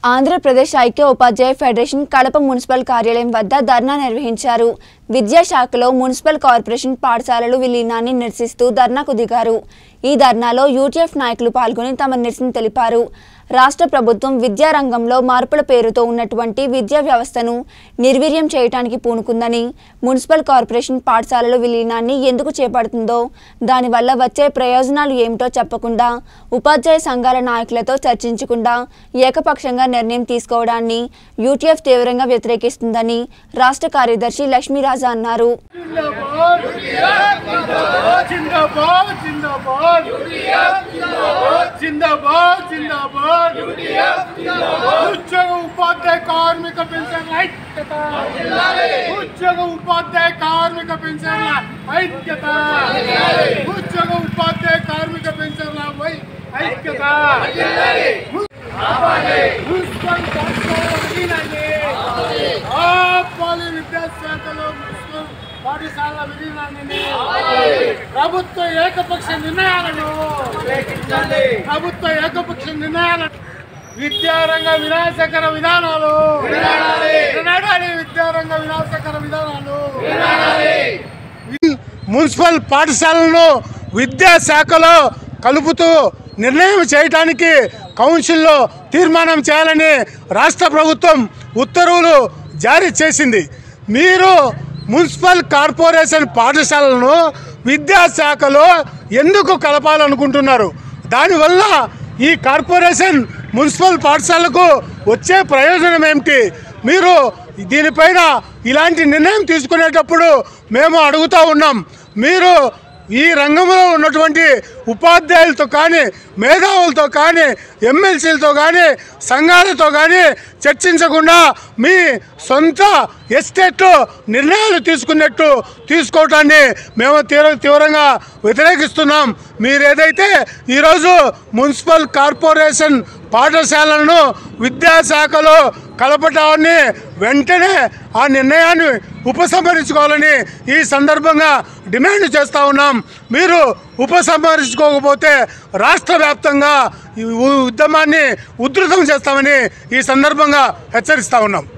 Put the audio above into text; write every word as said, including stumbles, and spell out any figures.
ఆంధ్రప్రదేశ్ ఐక్య ఉపాధ్యాయ federation Kadapa municipal కార్యాలయం వద్ద ధర్నా నిర్వహించారు. విద్యాశాఖలో మున్సిపల్ కార్పొరేషన్ పాఠశాలలు విలీనాన్ని నిరసిస్తూ ధర్నాకు దిగారు. ఈ ధర్నాలో యూటీఎఫ్ నాయకులు పాల్గొని తమ నిరసన తెలిపారు. రాష్ట్ర ప్రభుత్వం విద్యా రంగంలో మార్పుల పేరుతో ఉన్నటువంటి విద్యా వ్యవస్థను నిర్వీర్యం చేయడానికి పూనుకుందని, మున్సిపల్ కార్పొరేషన్ పాఠశాలల విలీనాన్ని ఎందుకు చేపడుతుందో, దానివల్ల వచ్చే ప్రయోజనాలు ఏమిటో చెప్పకుండా, ఉపాధ్యాయ సంఘాల నాయకులతో చర్చించకుండా ఏకపక్షంగా నిర్ణయం తీసుకోవడాన్ని యూటీఎఫ్ తీవ్రంగా వ్యతిరేకిస్తుందని రాష్ట్ర కార్యదర్శి లక్ష్మీరాజా అన్నారు. ఉపాధ్యాయ కార్మిక పెన్షన్ల ఐక్యత, ఉద్యోగ ఉపాధ్యాయ కార్మిక పెన్షన్ల ఐక్యత, ఉద్యోగ ఉపాధ్యాయ కార్మిక పెన్షన్ల ఐక్యత, మున్సిపల్ ఆపాలి విద్యాశాఖలో మున్సిపల్ పాఠశాల విలీనాన్ని, ప్రభుత్వ ఏకపక్ష నిర్ణయాలను ప్రభుత్వ ఏకపక్ష నిర్ణయాలను విద్యారంగ వినాశకర విధానాలు విద్యారంగ వినాశకర విధానాలు మున్సిపల్ పాఠశాలను విద్యాశాఖలో కలుపుతూ నిర్ణయం చేయడానికి కౌన్సిల్లో తీర్మానం చేయాలని రాష్ట్ర ప్రభుత్వం ఉత్తర్వులు జారీ చేసింది. మీరు మున్సిపల్ కార్పొరేషన్ పాఠశాలను విద్యాశాఖలో ఎందుకు కలపాలనుకుంటున్నారు? దానివల్ల ఈ కార్పొరేషన్ మున్సిపల్ పాఠశాలకు వచ్చే ప్రయోజనం ఏమిటి? మీరు దీనిపైన ఇలాంటి నిర్ణయం తీసుకునేటప్పుడు మేము అడుగుతూ ఉన్నాం. మీరు ఈ రంగంలో ఉన్నటువంటి ఉపాధ్యాయులతో కానీ, మేధావులతో కానీ, ఎమ్మెల్సీలతో కానీ, సంఘాలతో కానీ చర్చించకుండా మీ సొంత ఎస్టేట్ నిర్ణయాలు తీసుకున్నట్టు తీసుకోవటాన్ని మేము తీవ్ర తీవ్రంగా వ్యతిరేకిస్తున్నాం. మీరు ఏదైతే ఈరోజు మున్సిపల్ కార్పొరేషన్ పాఠశాలను విద్యాశాఖలో కలపటాన్ని వెంటనే ఆ నిర్ణయాన్ని ఉపసంహరించుకోవాలని ఈ సందర్భంగా డిమాండ్ చేస్తూ ఉన్నాం. మీరు ఉపసంహరించుకోకపోతే రాష్ట్ర వ్యాప్తంగా ఈ ఉద్యమాన్ని ఉధృతం చేస్తామని ఈ సందర్భంగా హెచ్చరిస్తూ ఉన్నాం.